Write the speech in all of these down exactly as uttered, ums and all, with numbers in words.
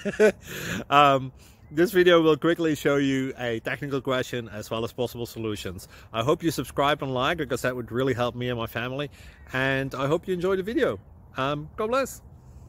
um, this video will quickly show you a technical question as well as possible solutions. I hope you subscribe and like, because that would really help me and my family. And I hope you enjoy the video. Um, God bless.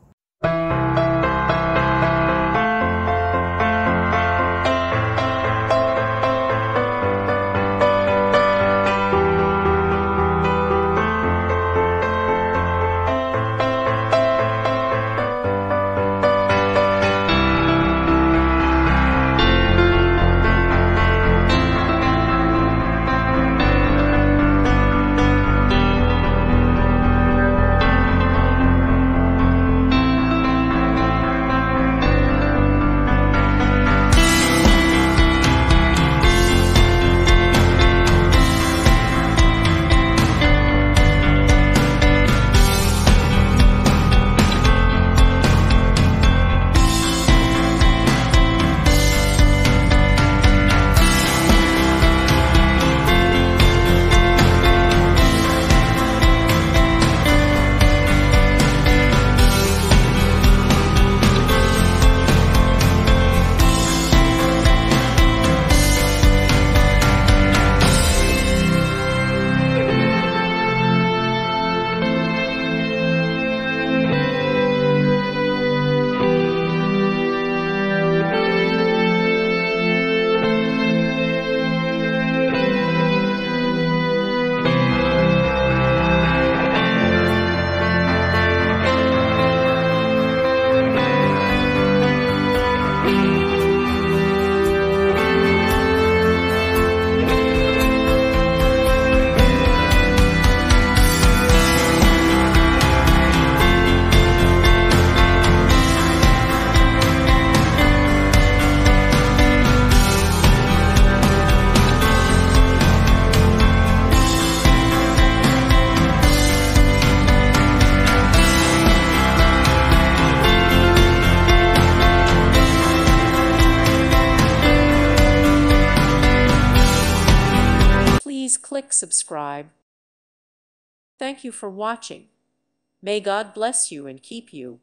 Please click subscribe. Thank you for watching. May God bless you and keep you.